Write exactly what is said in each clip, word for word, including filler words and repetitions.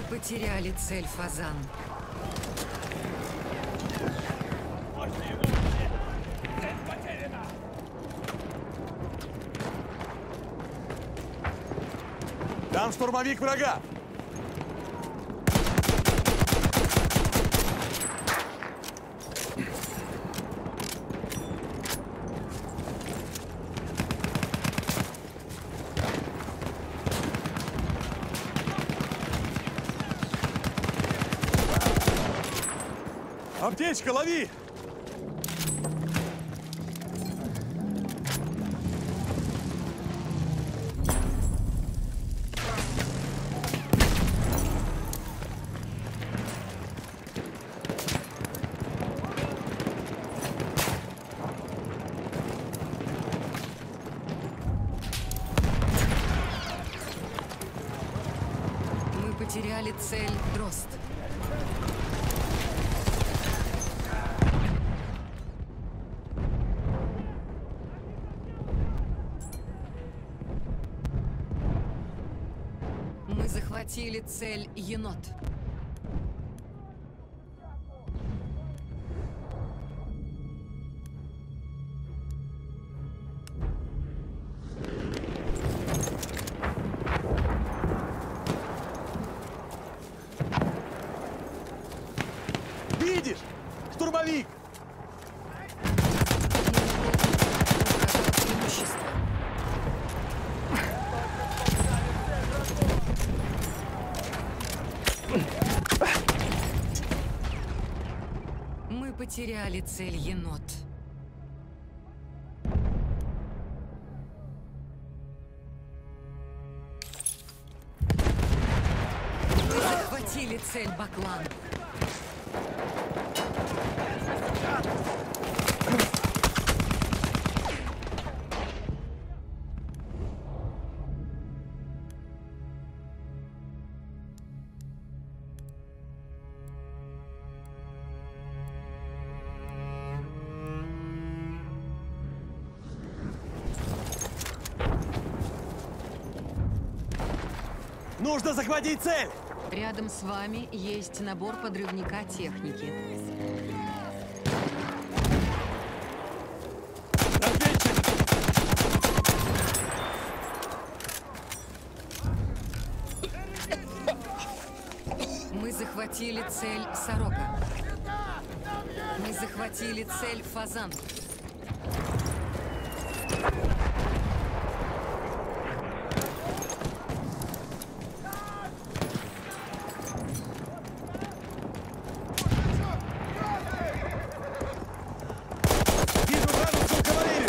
Потеряли цель, Фазан. Там штурмовик врага! Аптечка, лови! Мы потеряли цель Дрозд. Мы захватили цель Енот. Видишь? Штурмовик! Мы потеряли цель Енот. Мы захватили цель Баклан. Нужно захватить цель! Рядом с вами есть набор подрывника техники. Разведчик! Мы захватили цель Сорока. Мы захватили цель Фазан. Вижу вражескую кавалерию!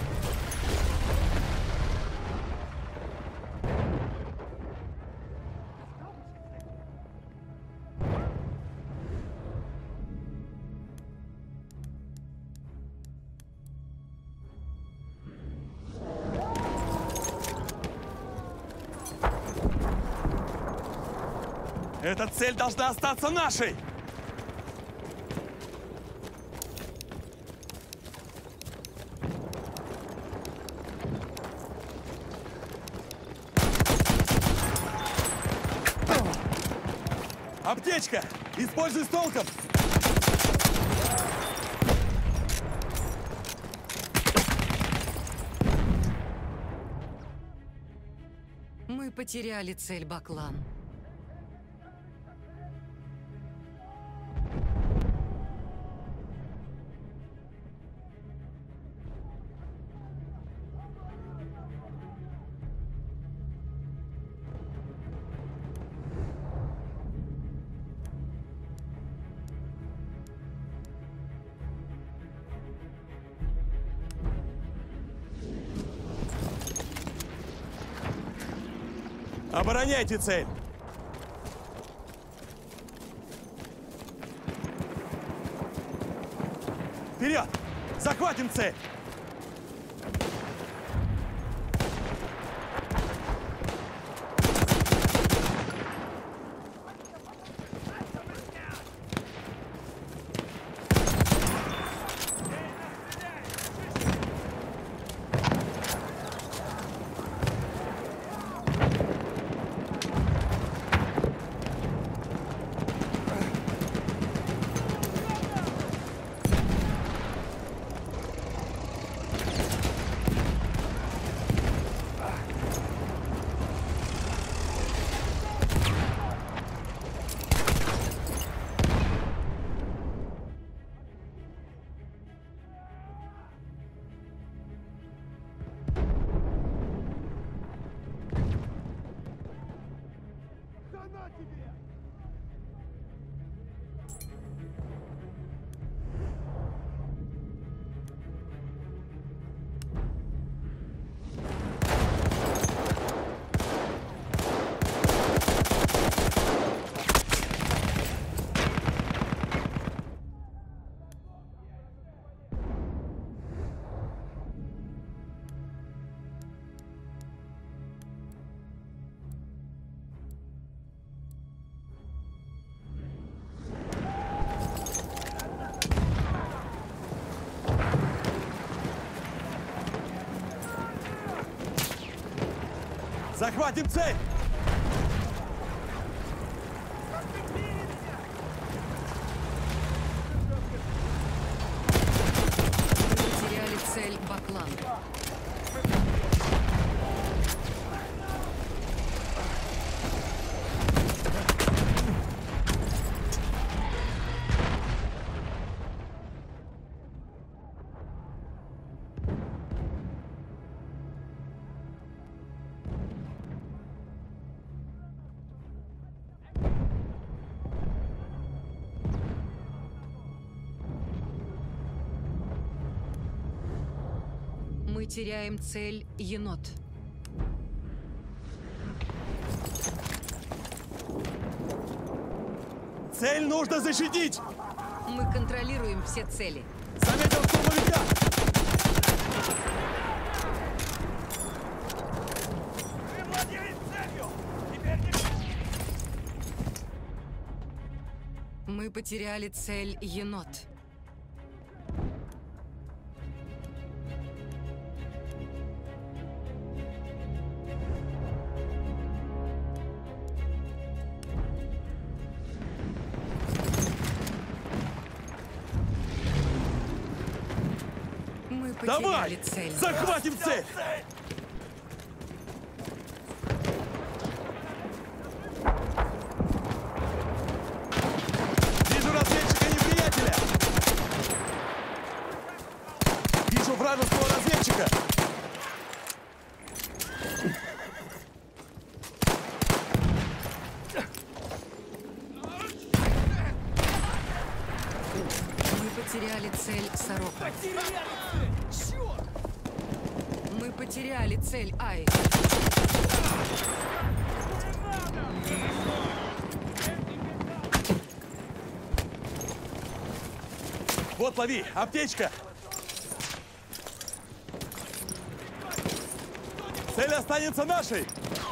Эта цель должна остаться нашей! Аптечка! Используй с толком! Мы потеряли цель Баклан. Обороняйте цель! Вперед! Захватим цель! Захватим цель! Потеряли цель Баклан. Мы теряем цель Енот. Цель нужно защитить! Мы контролируем все цели. Заметил штурмовика! Вы владеете целью! Теперь не... Мы потеряли цель Енот. Мы потеряли Давай! цель. Захватим цель! Вижу разведчика неприятеля! Вижу вражеского разведчика! Мы потеряли цель Сорока. Черт! Мы потеряли цель Ай. Вот, лови! Аптечка! Цель останется нашей!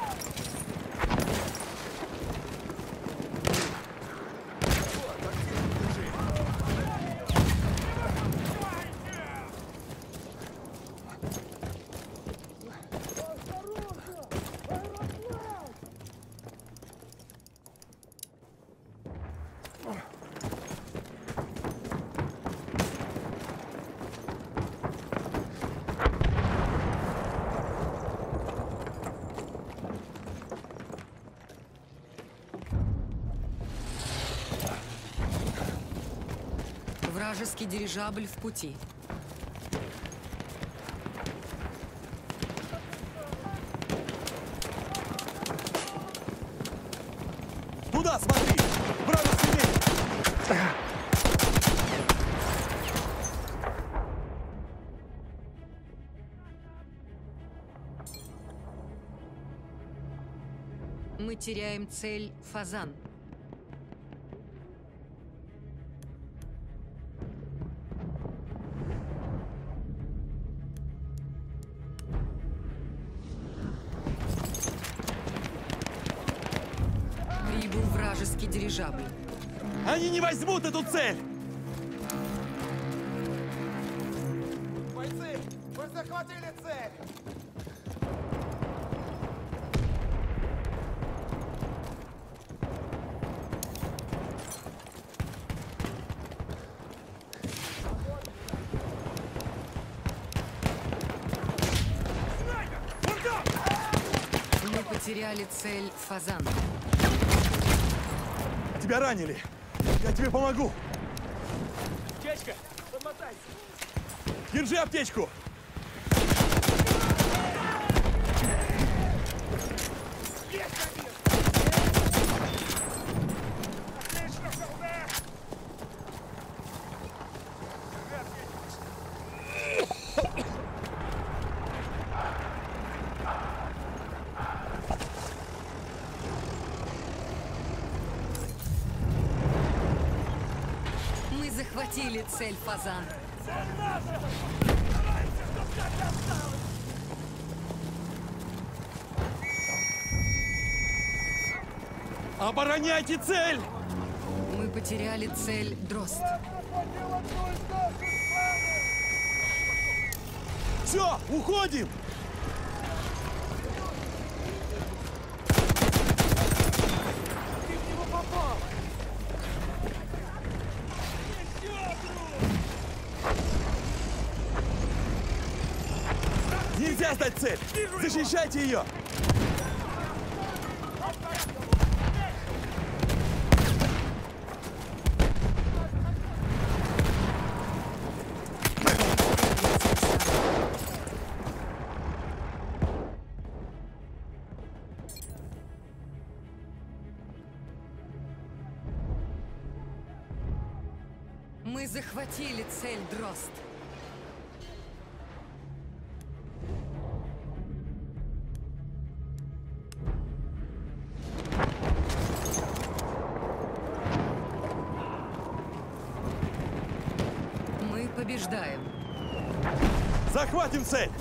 Вражеский дирижабль в пути. Туда смотри! Вражеский меч! Мы теряем цель Фазан. Прибыл вражеский дирижабль. Они не возьмут эту цель! Бойцы, вы захватили цель! Мы потеряли цель Фазан. Тебя ранили! Я тебе помогу! Аптечка, подмотайся! Держи аптечку! Есть один! захватили цель, Фазан. Обороняйте цель! Мы потеряли цель, Дрозд. Все, уходим! Ты в него попал! Нельзя сдать цель! Защищайте ее! Мы захватили цель, Дрозд. Мы побеждаем. Захватим цель!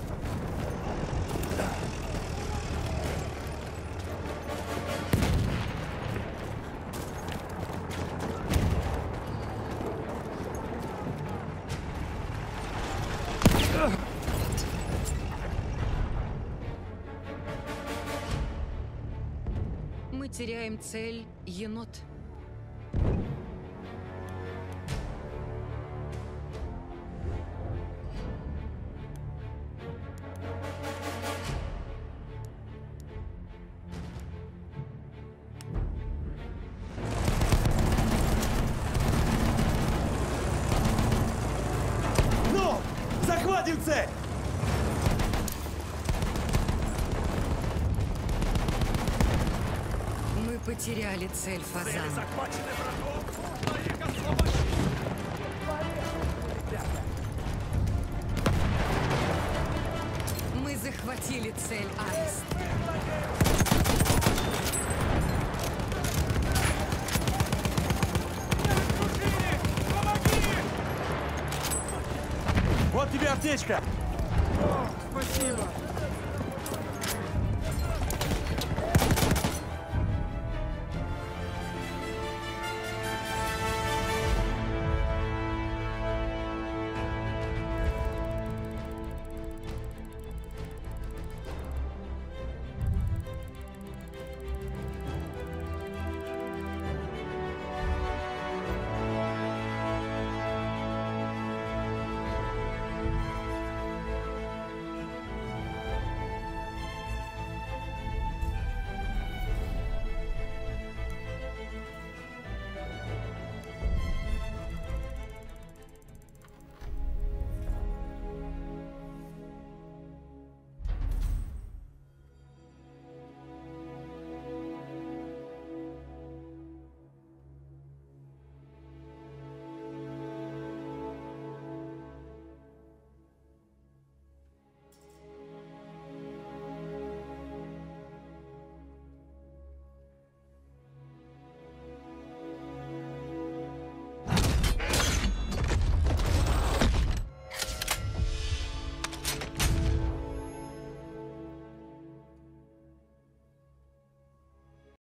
Мы теряем цель, енот. Ну! Захватим цель! Мы потеряли цель, Фазан. Захвачены врагом! Моих освободить! Мы захватили цель, Аист. Вот тебе аптечка! Спасибо!